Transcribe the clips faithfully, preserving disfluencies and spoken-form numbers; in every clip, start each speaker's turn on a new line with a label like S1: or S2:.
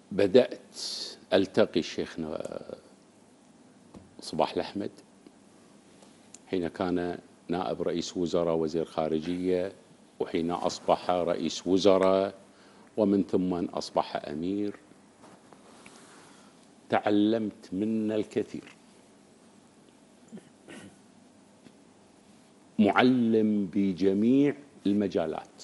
S1: بدأت ألتقي شيخنا صباح الأحمد حين كان نائب رئيس وزراء وزير خارجية، وحين أصبح رئيس وزراء، ومن ثم أصبح أمير. تعلمت منه الكثير، معلم بجميع المجالات.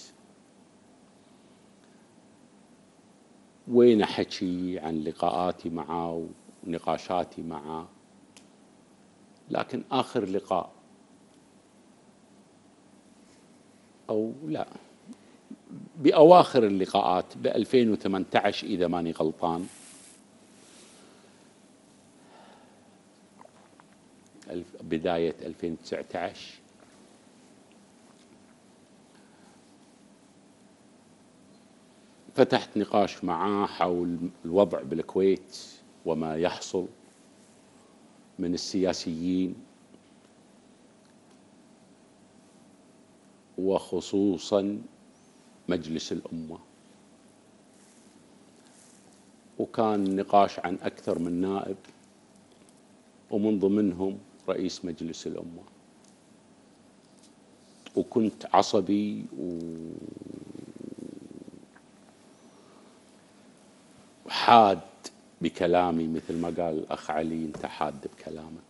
S1: وين أحكي عن لقاءاتي معه ونقاشاتي معه، لكن آخر لقاء أو لا بأواخر اللقاءات ب ألفين وثمانية عشر إذا ماني غلطان، بداية ألفين وتسعة عشر، فتحت نقاش معاه حول الوضع بالكويت وما يحصل من السياسيين، وخصوصا مجلس الأمة. وكان نقاش عن أكثر من نائب، ومن ضمنهم رئيس مجلس الأمة. وكنت عصبي وحاد بكلامي، مثل ما قال الأخ علي: أنت حاد بكلامك.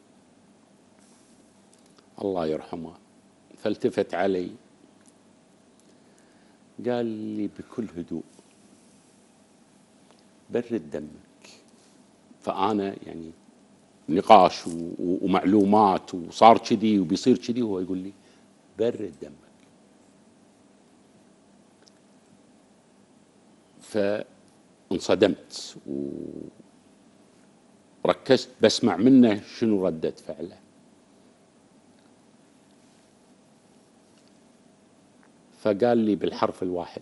S1: الله يرحمه. فالتفت علي قال لي بكل هدوء: برد دمك. فأنا يعني نقاش ومعلومات وصار كذي وبيصير كذي، وهو يقول لي برد دمك. فانصدمت وركزت بسمع منه شنو ردة فعله. فقال لي بالحرف الواحد: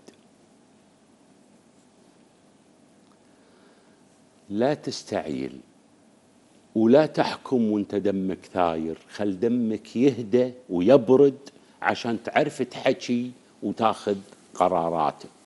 S1: لا تستعجل ولا تحكم وانت دمك ثاير، خل دمك يهدى ويبرد عشان تعرف تحكي وتاخذ قراراتك.